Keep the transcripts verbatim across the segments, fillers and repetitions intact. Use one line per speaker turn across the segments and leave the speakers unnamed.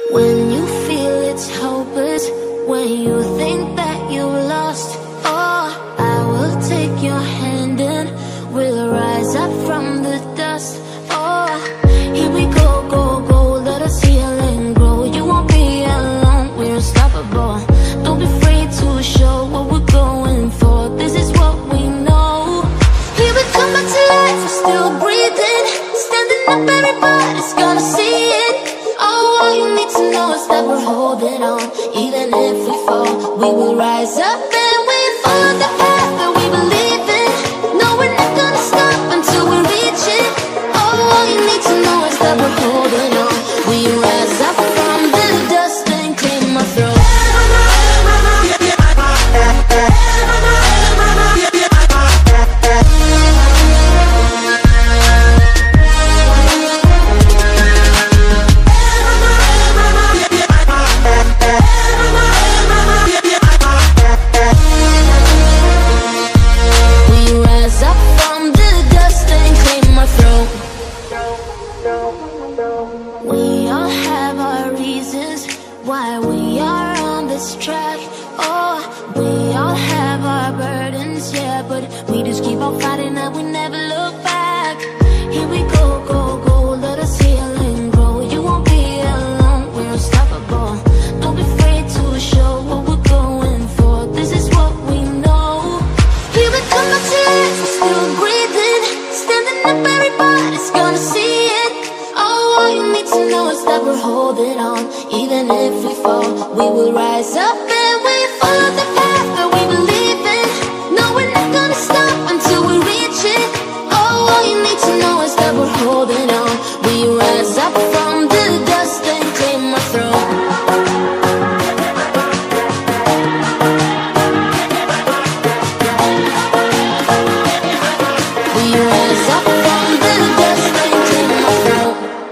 When you feel it's hopeless, when you think that you lost, oh, I will take your hand and we'll rise up from the dust. Oh, here we go, go, go, let us heal and grow. You won't be alone, we're unstoppable. Don't be afraid to show what we're going for. This is what we know. Here we come back to life, we're still breathing. Standing up, everybody's gonna see it. Oh, all you need to know is that we're holding on. Even if we fall, we will rise up and we follow the path that we believe in. No, we're not gonna stop until we reach it. Oh, all you need to know is that we're holding on. We rise up from the dust and clean my throat. We all have our reasons why we are on this track. Oh, we all have our burdens, yeah, but we just keep on fighting and we never look back. Here we go, go, go, let us heal and grow. You won't be alone, we're unstoppable. Don't be afraid to show what we're going for. This is what we know. Here we come back to life, we're still breathing. Standing up, everybody's gonna see it. Oh, all you need to know is that we're holding on. Even if we fall, we will rise up and we follow the path that we believe in. No, we're not gonna stop until we reach it. Oh, all you need to know is that we're holding on. We rise up from the dust and clear my throat. We rise up from the dust and clear my throat.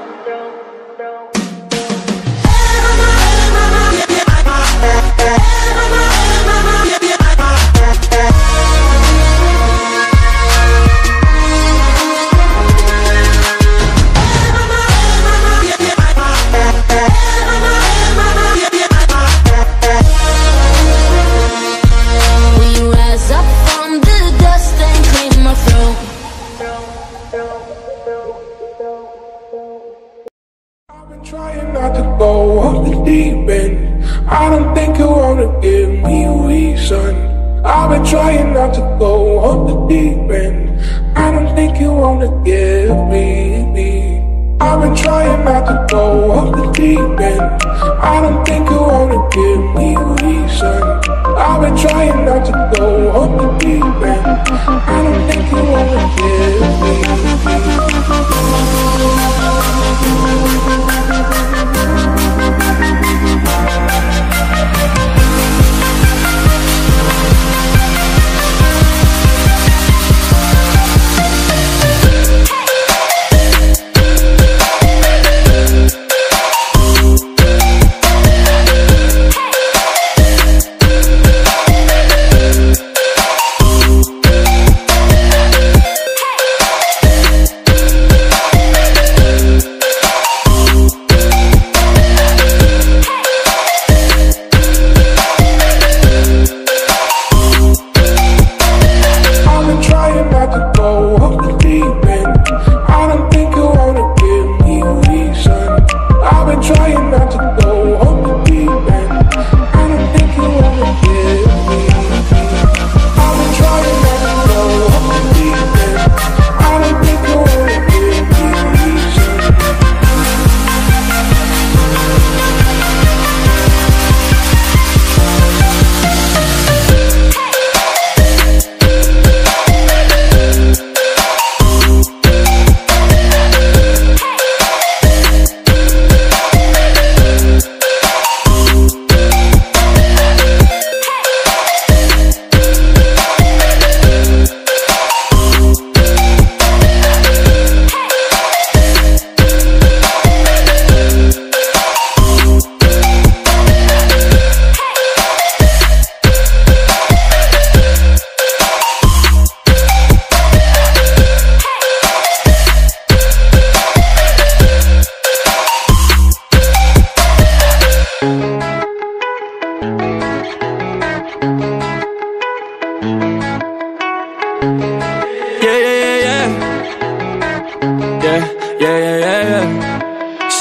Trying not to go off the deep end. I don't think you wanna give me a reason. I've been trying not to go off the deep end. I don't think you wanna give me, me. I've been trying not to go off the deep end. I don't think you wanna give me a reason. I've been trying not to go off the deep end. I don't think you wanna give me,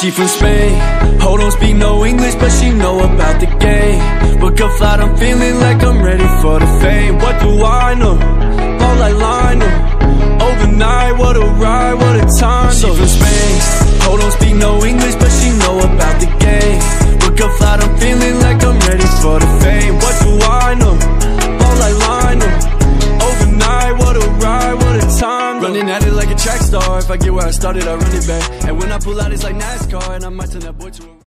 She from Spain, oh don't speak no English, but she know about the game. Book a flight, I'm feeling like I'm ready for the fame. What do I know? Ball like Lionel. Overnight, what a ride, what a time. She from Spain, oh don't speak no English, but she know about the game. Book a flight, I'm feeling like I'm ready for the fame. What do I know? Ball like Lionel. Overnight, what a ride, what a time. Running at it like a track star. If I get where I started, I run it back. And when I pull out, it's like NASCAR. And I might turn that boy to a